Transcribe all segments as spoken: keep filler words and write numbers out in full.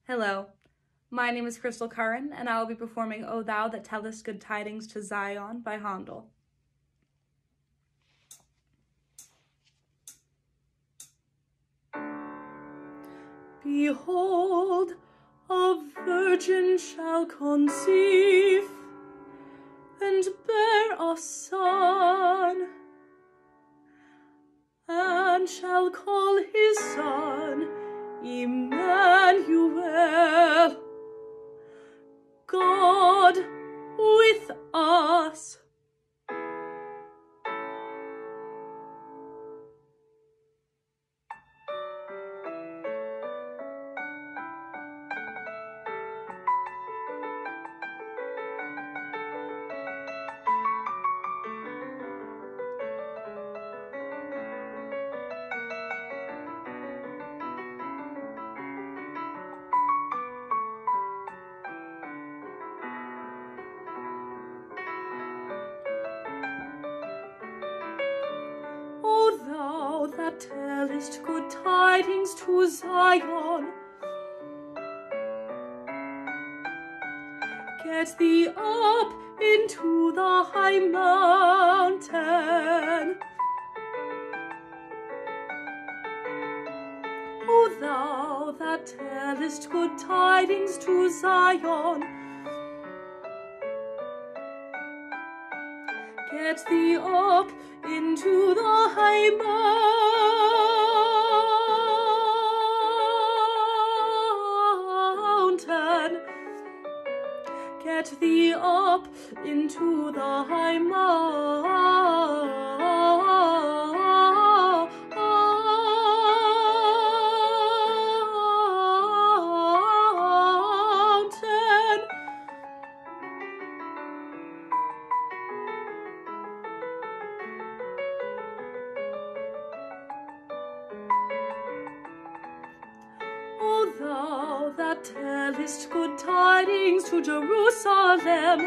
Hello, my name is Crystal Curran, and I will be performing O Thou That Tellest Good Tidings to Zion by Handel. Behold, a virgin shall conceive and bear a son, and shall call his son Emmanuel, God with us. O thou that tellest good tidings to Zion, get thee up into the high mountain. O thou that tellest good tidings to Zion, get thee up into the high mountain. Get thee up into the high mountain. O thou that tellest good tidings to Jerusalem,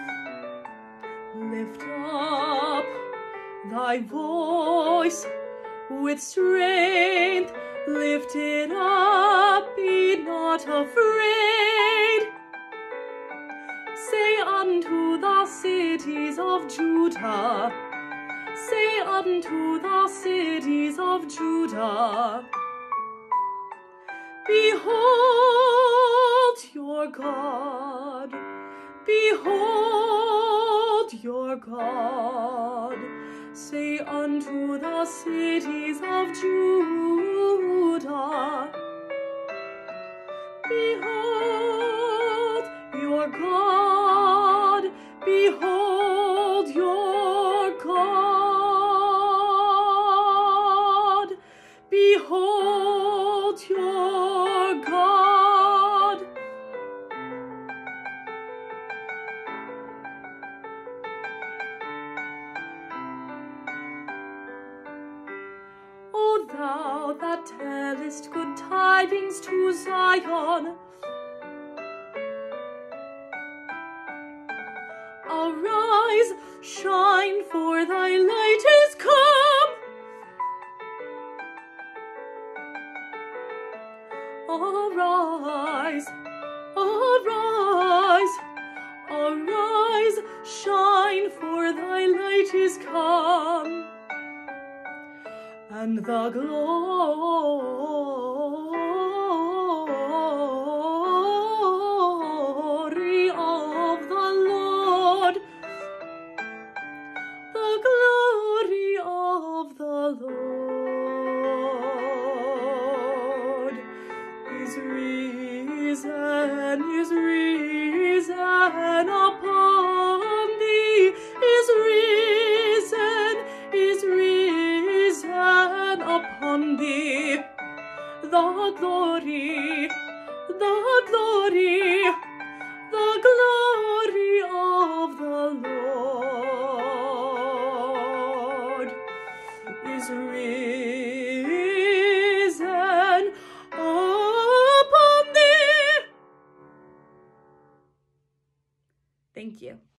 lift up thy voice with strength, lift it up, be not afraid. Say unto the cities of Judah, say unto the cities of Judah, behold your God, behold your God. Say unto the cities of Judah, behold your God, behold your God, behold your God. O thou that tellest good tidings to Zion, arise, shine, for thy light is come. Arise, arise, arise, shine, for thy light is come, and the glory of the Lord, the glory of the Lord is risen, is risen upon thee, is risen, is risen upon thee. The glory, the glory, the glory of the Lord is risen upon thee. Thank you.